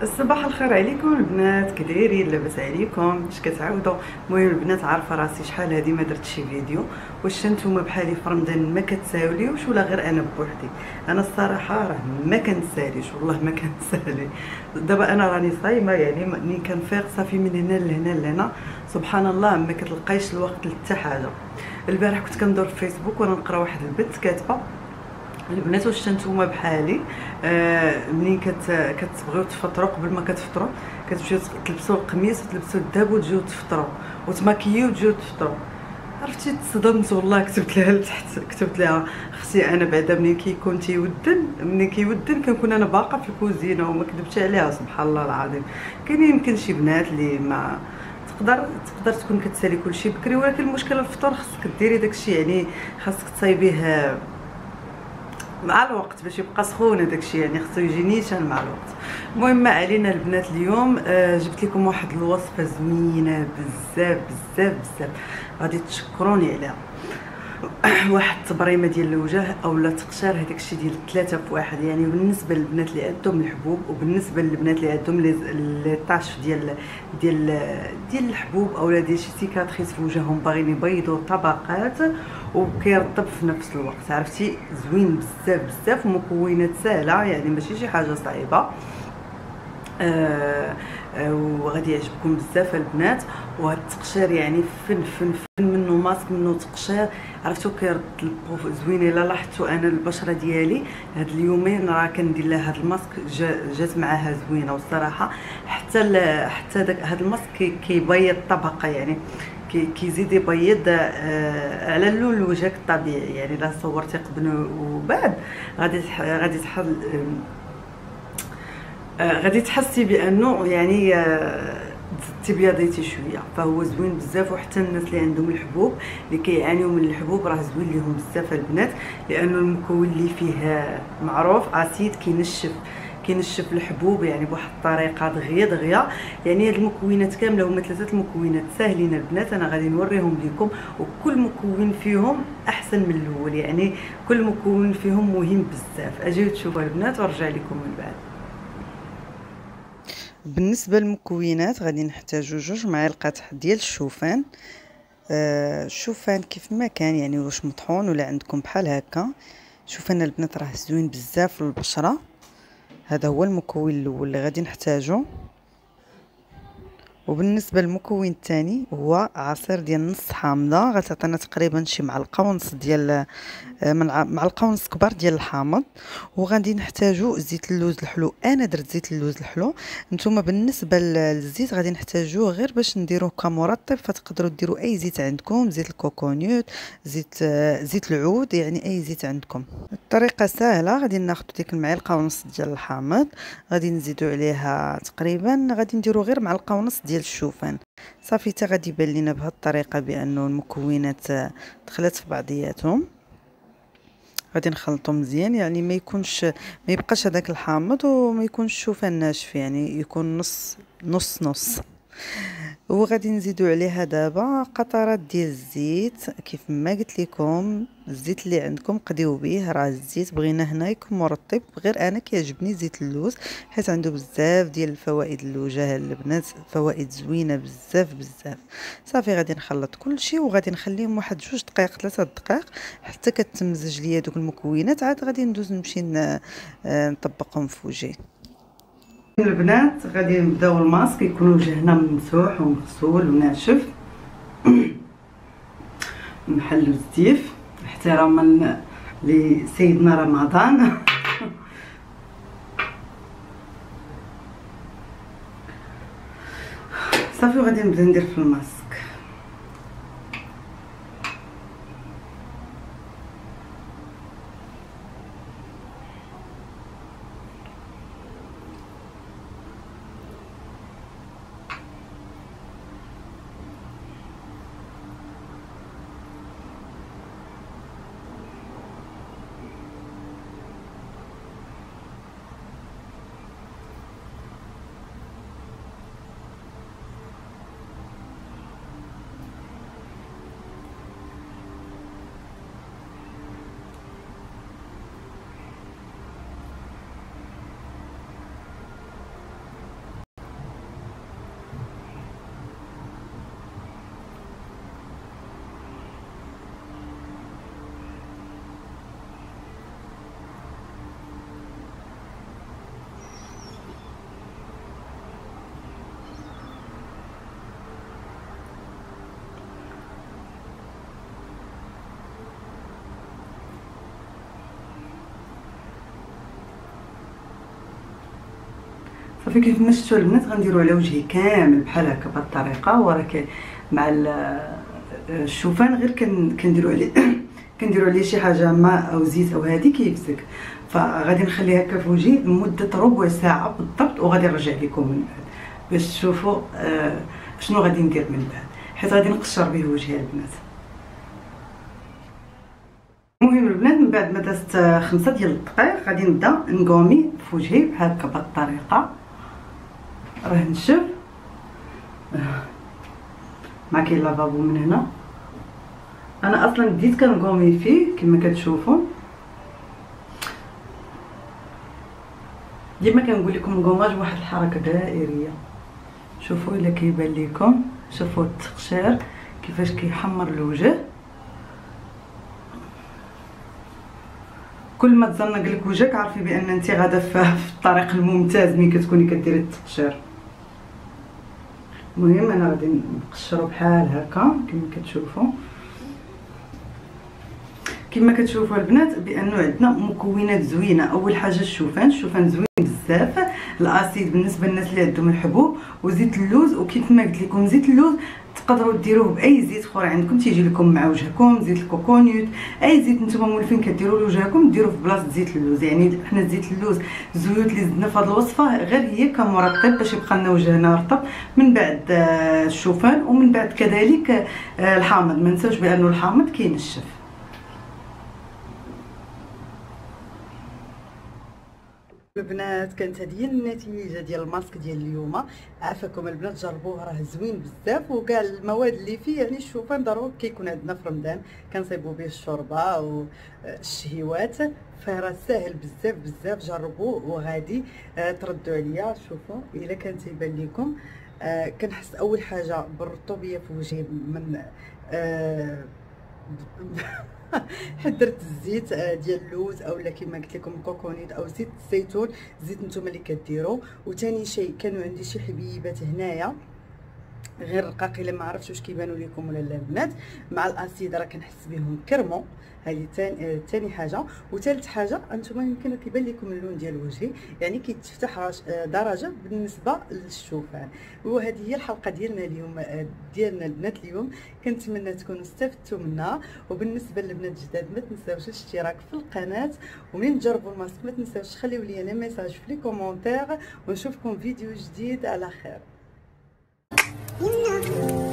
الصباح الخير عليكم البنات، كدايرين؟ لاباس عليكم؟ اش كتعاودوا؟ المهم البنات، عارفه راسي شحال هادي ما درت شي فيديو. واش نتوما بحالي في رمضان ما كتساوليوش ولا غير انا بوحدي؟ انا الصراحه راه ما كنساليش، والله ما كنسالي. دابا انا راني صايمه، يعني ملي كنفيق صافي من هنا لهنا لهنا، سبحان الله ما كتلقايش الوقت لحتى حاجه. البارح كنت كندور في فيسبوك وانا نقرا واحد البنت كاتبه: البنات واش نتوما بحالي منين كتبغيو تفطروا قبل ما كتفطروا كتمشيو تلبسوا القميص وتلبسوا الداب وتجيو تفطروا وتماكيو وتجيو تفطروا؟ عرفتي تصدمت والله. كتبت لها لتحت، كتبت لها: اختي انا بعدا منين كيودن كنكون انا باقا في الكوزينه. وما كذبتش عليها، سبحان الله العظيم. كاينين يمكن شي بنات اللي ما تقدر تكون كتسالي كلشي بكري، ولكن المشكله الفطور خاصك ديري داكشي، يعني خاصك تصايبيه مع الوقت باش يبقى سخون داكشي، يعني خصو يجي نيشان مع الوقت. المهم ما علينا البنات، اليوم جبت لكم واحد الوصفه زوينه بزاف بزاف بزاف، غادي تشكروني عليها. واحد التبريمه ديال الوجه اولا تقشير، هذاك الشيء ديال 3 في 1. يعني بالنسبه للبنات اللي عندهم الحبوب، وبالنسبه للبنات اللي عندهم لي طاش ديال الحبوب اولا ديال شي سيكاتريس في وجههم، باغيين يبيضوا طبقات وكيرطب في نفس الوقت. عرفتي زوين بزاف بزاف، ومكونات سهله، يعني ماشي شي حاجه صعيبه. وغادي يعجبكم بزاف البنات. وهاد التقشير يعني فن فن فن، منه ماسك منه تقشير، عرفتو كيرد البو زوين. الا لاحظتوا انا البشره ديالي هاد اليومين راه كندير لها هاد الماسك، جات معاها زوينه. والصراحه حتى داك هاد الماسك كيبيض الطبقه، يعني كيزيد يبيض على اللون وجهك الطبيعي. يعني الا صورتي قبل وبعد غادي تحسي بانه يعني تبيضيتي شويه. فهو زوين بزاف، وحتى الناس اللي عندهم الحبوب اللي كيعانيو من الحبوب راه زوين ليهم بزاف البنات، لانه المكون اللي فيه معروف اسيد كينشف الحبوب، يعني بواحد الطريقه دغيا دغيا. يعني هاد المكونات كامله هما 3 المكونات ساهلين البنات، انا غادي نوريهم لكم، وكل مكون فيهم احسن من الاول، يعني كل مكون فيهم مهم بزاف. اجيو تشوفوا البنات وارجع لكم من بعد. بالنسبه للمكونات غادي نحتاجو 2 معالق ديال الشوفان. الشوفان كيف ما كان، يعني واش مطحون ولا عندكم بحال هكا. شوفان البنات راه زوين بزاف للبشره. هذا هو المكون الاول اللي غادي نحتاجو. وبالنسبه للمكون الثاني هو عصير ديال نص حامضه، غتعطينا تقريبا شي معلقه ونص ديال معلقه ونص كبار ديال الحامض. وغادي نحتاجو زيت اللوز الحلو، انا درت زيت اللوز الحلو. نتوما بالنسبه للزيت غادي نحتاجوه غير باش نديروه كمرطب، فتقدروا ديروا اي زيت عندكم، زيت الكوكونيوت، زيت العود، يعني اي زيت عندكم. الطريقه سهله، غادي ناخذ ديك المعلقه ونص ديال الحامض، غادي نزيدوا عليها تقريبا غادي نديروا غير معلقه ونص ديال الشوفان. صافي حتى غادي يبان لينا بهذه الطريقه بانه المكونات دخلت في بعضياتهم. غادي نخلطو مزيان، يعني ما يبقاش هذاك الحامض وما يكونش الشوفان ناشف، يعني يكون نص نص نص. وغادي نزيدو عليها دابا قطرات ديال الزيت. كيف ما قلت لكم الزيت اللي عندكم قديو به، راه الزيت بغينا هنا يكون مرطب، غير انا كيعجبني زيت اللوز حيت عنده بزاف ديال الفوائد للوجه البنات، فوائد زوينه بزاف بزاف. صافي غادي نخلط كلشي وغادي نخليهم واحد 2 دقائق 3 دقائق حتى كتمزج ليا دوك المكونات. عاد غادي ندوز نمشي نطبقهم في وجهي. البنات غادي نبداو الماسك، يكون وجهنا ممسوح ومغسول وناشف. نحلو الزيف احتراما لسيدنا رمضان. صافي غادي نبدا ندير في الماسك. صافي كيف ما شفتوا البنات غنديرو على وجهي كامل بحال هكا بهاد الطريقه، وراه مع الشوفان غير كنديرو عليه كنديرو عليه شي حاجه ماء او زيت او هادي كيفسك. فغادي نخليه هكا في وجهي لمده ربع ساعه بالضبط، وغادي نرجع لكم من بعد باش تشوفوا شنو غادي ندير من بعد، حيت غادي نقشر به وجهي البنات. المهم البنات من بعد ما دازت 5 ديال الدقائق غادي نبدا نقومي في وجهي بحال هكا بهاد الطريقه. راه نشف ما كاين لافابو من هنا، انا اصلا بديت كنقومي فيه كما كتشوفوا. ديما كنقول لكم الكوماج واحد الحركه دائريه. شوفوا الا كيبان لكم، شوفوا التقشير كيفاش كيحمر الوجه. كل ما تزنق لك وجهك عرفي بان انت غاده في الطريق الممتاز ملي كتكوني كديري التقشير. المهم انا غادي نقشرو بحال هكا كما كتشوفوا. كما كتشوفوا البنات بانه عندنا مكونات زوينه. اول حاجه الشوفان زوين بزاف، الاسيد بالنسبه للناس اللي عندهم الحبوب، وزيت اللوز. وكيف ما قلت لكم زيت اللوز تقدروا ديروه باي زيت اخر عندكم تيجي لكم مع وجهكم، زيت الكوكونيوت، اي زيت نتوما مولفين كديروا لوجهكم ديروه في بلاصه زيت اللوز. يعني حنا زيت اللوز الزيوت اللي زدنا في هذه الوصفه غير هي كمرطب باش يبقى لنا وجهنا رطب من بعد الشوفان، ومن بعد كذلك الحامض. ما نساوش بانه الحامض كينشف. البنات كانت هذه هي النتيجه ديال الماسك ديال اليوم. عافاكم البنات، جربوه راه زوين بزاف، وكاع المواد اللي فيه يعني الشوفان ضروري كيكون عندنا في رمضان كنصيبوا به الشوربه والشهيوات، فراه ساهل بزاف بزاف. جربوه وغادي تردوا عليا. شوفوا الا كان تيبان لكم كنحس اول حاجه بالرطوبيه في وجهي من حيت درت الزيت ديال اللوز اولا كما قلت لكم كوكونيت او زيت الزيتون، زيت نتوما اللي كديروا. وثاني شيء كانوا عندي شي حبيبات هنايا غير رقاق، الا ما عرفتش واش كيبانوا لكم ولا لا البنات. مع الاسيد راه كنحس بهم كرمو. هذه ثاني حاجه. وثالث حاجه انتم يمكن كيبان لكم اللون ديال وجهي يعني كيتفتح درجه بالنسبه للشوفان. وهذه هي الحلقه ديالنا اليوم ديالنا البنات اليوم. كنتمنى تكونوا استفدتوا منها. وبالنسبه للبنات الجداد ما تنساوش الاشتراك في القناه، ومن تجربوا الماسك ما تنساوش تخليو لي انا ميساج في لي كومونتير، ونشوفكم فيديو جديد على خير.